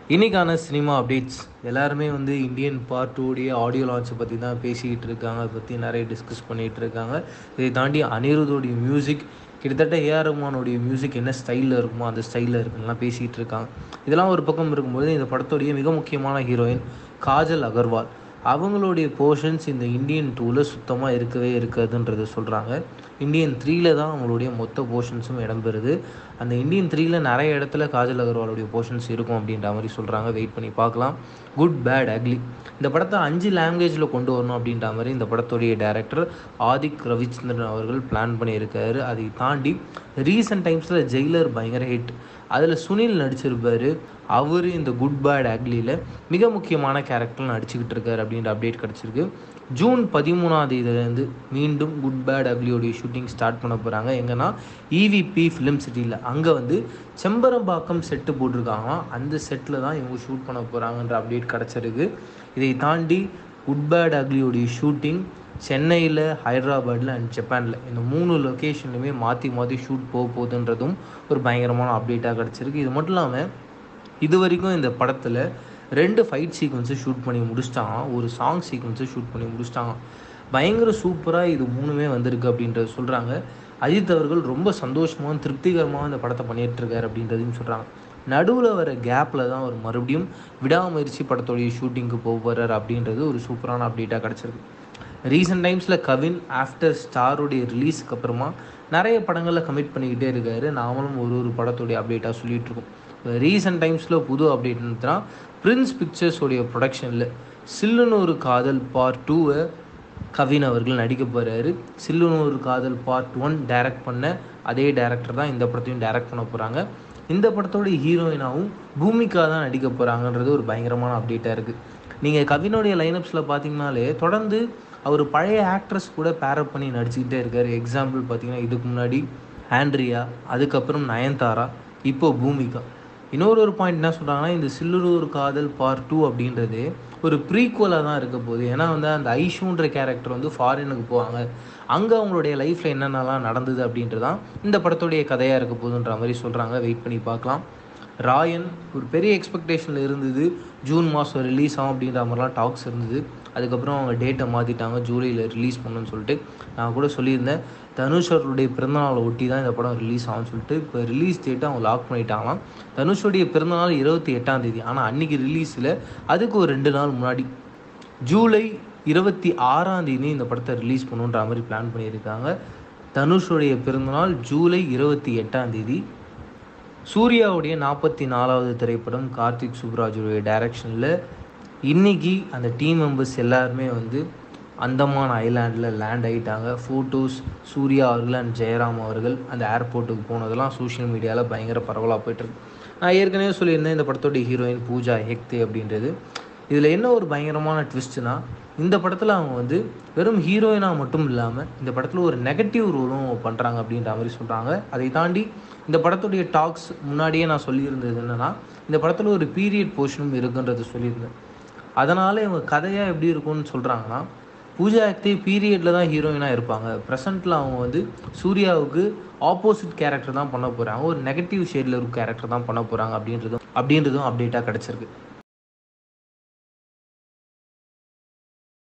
இன்றைக்கான cinema updates எல்லாருமே Indian part 2 audio லான்ச்சை பற்றி தான் பேசிக்கிட்டு இருக்காங்க. அதை பற்றி நிறைய டிஸ்கஸ் பண்ணிகிட்டு இருக்காங்க. இதை தாண்டி அனிருத்தோடைய மியூசிக் கிட்டத்தட்ட ஏஆர் ரஹ்மானுடைய மியூசிக் என்ன ஸ்டைலில் இருக்குமோ அந்த ஸ்டைலில் இருக்குலாம் பேசிகிட்டு இருக்காங்க. இதெல்லாம் ஒரு பக்கம் இருக்கும்போது இந்த படத்துடைய மிக முக்கியமான ஹீரோயின் காஜல் அகர்வால் அவங்களுடைய போர்ஷன்ஸ் இந்த இந்தியன் 2ல் சுத்தமாக இருக்கவே இருக்காதுன்றதை சொல்கிறாங்க. இந்தியன் 3ல் தான் அவங்களுடைய மொத்த போர்ஷன்ஸும் இடம்பெறுது. அந்த இந்தியன் 3ல் நிறைய இடத்துல காஜல் அகர்வாலுடைய போர்ஷன்ஸ் இருக்கும் அப்படின்ற மாதிரி சொல்கிறாங்க. வெயிட் பண்ணி பார்க்கலாம். குட் பேட் அக்லி இந்த படத்தை 5 லாங்குவேஜில் கொண்டு வரணும் அப்படின்ற மாதிரி இந்த படத்துடைய டைரக்டர் ஆதிக் ரவிச்சந்திரன் அவர்கள் பிளான் பண்ணியிருக்காரு. அதை தாண்டி ரீசெண்ட் டைம்ஸில் ஜெயிலர் பயங்கர ஹிட். அதில் சுனில் நடிச்சிருப்பார். அவர் இந்த குட் பேட் அக்லியில் மிக முக்கியமான கேரக்டர் நடிச்சுக்கிட்டு இருக்கார் அப்படின்ற அப்டேட் கிடச்சிருக்கு. ஜூன் 13 மீண்டும் குட் பேட் அக்லியோடைய ஷூட்டிங் ஸ்டார்ட் பண்ண போகிறாங்க. எங்கன்னா EVP ஃபிலிம் சிட்டியில் அங்கே செம்பரம்பாக்கம் செட்டு போட்டிருக்காங்க. அந்த செட்டில் தான் இவங்க ஷூட் பண்ண போகிறாங்கன்ற அப்டேட் கிடச்சிருக்கு. இதை தாண்டி குட் பேட் அக்லியோடைய ஷூட்டிங் சென்னையில், ஹைதராபாத்தில் அண்ட் ஜப்பானில் இந்த 3 லொக்கேஷன்லையுமே மாற்றி ஷூட் போகுதுன்றதும் ஒரு பயங்கரமான அப்டேட்டாக கிடச்சிருக்கு. இது மட்டும் இல்லாமல் இது வரைக்கும் இந்த படத்தில் 2 ஃபைட் சீக்வன்ஸை ஷூட் பண்ணி முடிச்சிட்டாங்க. ஒரு சாங் சீக்வன்ஸை ஷூட் பண்ணி முடிச்சிட்டாங்க. பயங்கர சூப்பராக இது 3மே வந்திருக்கு அப்படின்றத சொல்கிறாங்க. அஜித் அவர்கள் ரொம்ப சந்தோஷமாக திருப்திகரமாக இந்த படத்தை பண்ணிகிட்ருக்காரு அப்படின்றதையும் சொல்கிறாங்க. நடுவில் வர கேப்பில் தான் ஒரு மறுபடியும் விடாமுயற்சி படத்தோடைய ஷூட்டிங்க்கு போகிறார் அப்படின்றது ஒரு சூப்பரான அப்டேட்டாக கிடச்சிருக்கு. ரீசெண்ட் டைம்ஸில் கவின் ஆஃப்டர் ஸ்டாருடைய ரிலீஸுக்கு அப்புறமா நிறைய படங்களில் கமிட் பண்ணிக்கிட்டே இருக்காரு. நாமளும் ஒரு படத்துடைய அப்டேட்டாக சொல்லிகிட்ருக்கோம். ரீசெண்ட் டைம்ஸில் புது அப்டேட்னா பிரின்ஸ் பிக்சர்ஸோடைய ப்ரொடக்ஷனில் சில்லுனூறு காதல் பார்ட் 2 கவின் அவர்கள் நடிக்க போகிறாரு. சில்லுனூறு காதல் பார்ட் 1 டைரக்ட் பண்ண அதே டைரக்டர் தான் இந்த படத்தையும் டைரக்ட் பண்ண போகிறாங்க. இந்த படத்தோடைய ஹீரோயினாகவும் பூமிகா தான் நடிக்க போகிறாங்கன்றது ஒரு பயங்கரமான அப்டேட்டாக இருக்குது. நீங்கள் கவினுடைய லைனப்ஸில் பார்த்தீங்கனாலே தொடர்ந்து அவர் பழைய ஆக்ட்ரஸ் கூட பேரப் பண்ணி நடிச்சுக்கிட்டே இருக்கார். எக்ஸாம்பிள் பார்த்தீங்கன்னா இதுக்கு முன்னாடி ஆண்ட்ரியா, அதுக்கப்புறம் நயன்தாரா, இப்போ பூமிகா. இன்னொரு பாயிண்ட் என்ன சொல்கிறாங்கன்னா, இந்த சில்லுனூறு காதல் பார்ட் 2 அப்படின்றது ஒரு ப்ரீக்குவலாக தான் இருக்க போகுது. ஏன்னா அந்த ஐஷுன்ற கேரக்டர் ஃபாரினுக்கு போவாங்க. அங்கே அவங்களுடைய லைஃப்பில் என்னென்னலாம் நடந்தது அப்படின்றதான் இந்த படத்துடைய கதையாக இருக்க போகுதுன்ற மாதிரி சொல்கிறாங்க. வெயிட் பண்ணி பார்க்கலாம். ராயன் ஒரு பெரிய எக்ஸ்பெக்டேஷனில் இருந்தது. ஜூன் மாதம் ரிலீஸ் ஆகும் அப்படின்ற மாதிரிலாம் டாக்ஸ் இருந்தது. அதுக்கப்புறம் அவங்க டேட்டை மாற்றிட்டாங்க. ஜூலையில் ரிலீஸ் பண்ணணும்னு சொல்லிட்டு நான் கூட சொல்லியிருந்தேன். தனுஷ் அவருடைய பிறந்தநாளை ஒட்டி தான் இந்த படம் ரிலீஸ் ஆகும்னு சொல்லிட்டு இப்போ ரிலீஸ் டேட்டை அவங்க லாக் பண்ணிட்டாங்களாம். தனுஷோடைய பிறந்தநாள் 28 ஆனால் அன்றைக்கி ரிலீஸில் அதுக்கு ஒரு 2 நாள் முன்னாடி ஜூலை 26 இந்த படத்தை ரிலீஸ் பண்ணுன்ற மாதிரி பிளான் பண்ணியிருக்காங்க. தனுஷோடைய பிறந்தநாள் ஜூலை 28. சூர்யாவுடைய 44வது திரைப்படம் கார்த்திக் சுப்ராஜுடைய டைரக்ஷனில் இன்றைக்கி அந்த டீம் மெம்பர்ஸ் எல்லாருமே அந்தமான் ஐலாண்டில் லேண்ட் ஆகிட்டாங்க. ஃபோட்டோஸ் சூர்யா அவர்கள் அண்ட் ஜெயராம் அவர்கள் அந்த ஏர்போர்ட்டுக்கு போனதெல்லாம் சோஷியல் மீடியாவில் பயங்கர பரவலாக போய்ட்டுருக்கு. நான் ஏற்கனவே சொல்லியிருந்தேன் இந்த படத்தோடைய ஹீரோயின் பூஜா ஹெக்தே அப்படின்றது. இதில் என்ன ஒரு பயங்கரமான ட்விஸ்ட்னா, இந்த படத்தில் அவங்க வெறும் ஹீரோயினாக மட்டும் இல்லாமல் இந்த படத்தில் ஒரு நெகட்டிவ் ரோலும் பண்ணுறாங்க அப்படின்ற மாதிரி சொல்கிறாங்க. அதை தாண்டி இந்த படத்துடைய டாக்ஸ் முன்னாடியே நான் சொல்லியிருந்தது என்னென்னா, இந்த படத்தில் ஒரு பீரியட் போர்ஷனும் இருக்குன்றது சொல்லியிருந்தேன். அதனால் இவங்க கதையாக எப்படி இருக்கும்னு சொல்கிறாங்கன்னா, பூஜா ஹெக்தே பீரியடில் தான் ஹீரோயினாக இருப்பாங்க. ப்ரெசென்ட்டில் அவங்க சூர்யாவுக்கு ஆப்போசிட் கேரக்டர் தான் பண்ண போகிறாங்க. ஒரு நெகட்டிவ் ஷேடில் ஒரு கேரக்டர் தான் பண்ண போகிறாங்க அப்படின்றதும் அப்டேட்டாக கிடச்சிருக்கு.